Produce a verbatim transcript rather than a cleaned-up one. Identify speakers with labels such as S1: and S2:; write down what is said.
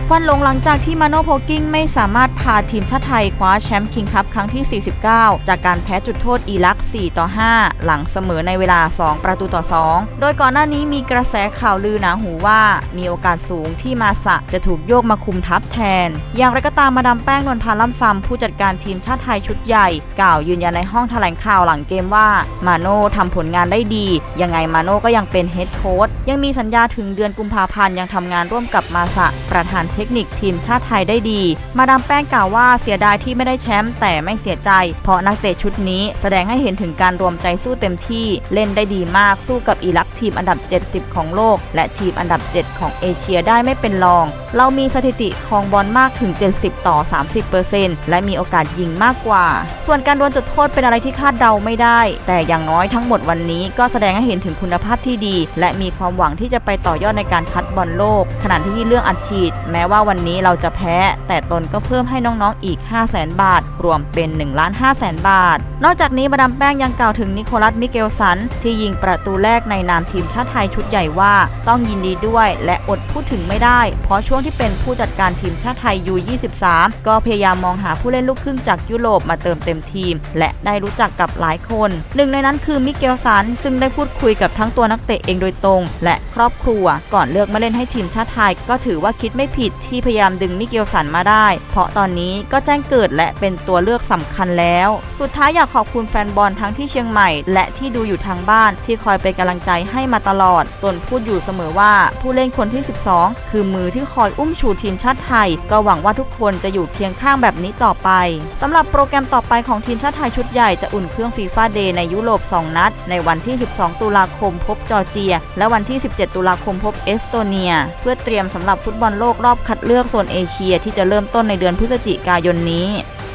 S1: ควันหลงหลังจากที่มาโน่โพกิ้งไม่สามารถพาทีมชาติไทยคว้าแชมป์คิงส์คัพครั้งที่สี่สิบเก้าจากการแพ้จุดโทษอิรักสี่ต่อห้าหลังเสมอในเวลาสองประตูต่อสองโดยก่อนหน้านี้มีกระแสข่าวลือหนาหูว่ามีโอกาสสูงที่มาสะจะถูกโยกมาคุมทัพแทนอย่างไรก็ตามมาดามแป้งนวลพันธ์ล่ำซำผู้จัดการทีมชาติไทยชุดใหญ่กล่าวยืนยันในห้องแถลงข่าวหลังเกมว่ามาโน่ทำผลงานได้ดียังไงมาโน่ก็ยังเป็นเฮดโค้ชยังมีสัญญาถึงเดือนกุมภาพันธ์ยังทำงานร่วมกับมาสะประธานเทคนิคทีมชาติไทยได้ดีมาดามแป้งกล่าวว่าเสียดายที่ไม่ได้แชมป์แต่ไม่เสียใจเพราะนักเตะชุดนี้แสดงให้เห็นถึงการรวมใจสู้เต็มที่เล่นได้ดีมากสู้กับอิรักทีมอันดับเจ็ดสิบของโลกและทีมอันดับเจ็ดของเอเชียได้ไม่เป็นรองเรามีสถิติครองบอลมากถึงเจ็ดสิบต่อ สามสิบเปอร์เซ็นต์ และมีโอกาสยิงมากกว่าส่วนการดวลจุดโทษเป็นอะไรที่คาดเดาไม่ได้แต่อย่างน้อยทั้งหมดวันนี้ก็แสดงให้เห็นถึงคุณภาพที่ดีและมีความหวังที่จะไปต่อยอดในการคัดบอลโลกขณะที่เรื่องอัดฉีดแม้ว่าวันนี้เราจะแพ้แต่ตนก็เพิ่มให้น้องๆอีก ห้าแสน บาทรวมเป็น หนึ่งล้านห้าแสน บาทนอกจากนี้มาดามแป้งยังกล่าวถึงนิโคลัสมิเกลสันที่ยิงประตูแรกในนามทีมชาติไทยชุดใหญ่ว่าต้องยินดีด้วยและอดพูดถึงไม่ได้เพราะช่วงที่เป็นผู้จัดการทีมชาติไทย ยู ยี่สิบสาม ก็พยายามมองหาผู้เล่นลูกครึ่งจากยุโรปมาเติมเต็มทีมและได้รู้จักกับหลายคนหนึ่งในนั้นคือมิเกลสันซึ่งได้พูดคุยกับทั้งตัวนักเตะเองโดยตรงและครอบครัวก่อนเลือกมาเล่นให้ทีมชาติไทยก็ถือว่าคิดไม่ผิดที่พยายามดึงมิเกลสันมาได้เพราะตอนนี้ก็แจ้งเกิดและเป็นตัวเลือกสำคัญแล้วสุดท้ายอยากขอบคุณแฟนบอลทั้งที่เชียงใหม่และที่ดูอยู่ทางบ้านที่คอยเป็นกำลังใจให้มาตลอดตนพูดอยู่เสมอว่าผู้เล่นคนที่สิบสองคือมือที่คอยอุ้มชูทีมชาติไทยก็หวังว่าทุกคนจะอยู่เคียงข้างแบบนี้ต่อไปสำหรับโปรแกรมต่อไปของทีมชาติไทยชุดใหญ่จะอุ่นเครื่องฟีฟ่าเดย์ในยุโรปสองนัดในวันที่สิบสองตุลาคมพบจอร์เจียและวันที่สิบเจ็ดตุลาคมพบเอสโตเนียเพื่อเตรียมสำหรับฟุตบอลโลกรอบคัดเลือกโซนเอเชียที่จะเริ่มต้นในเดือนพฤศจิกายนนี้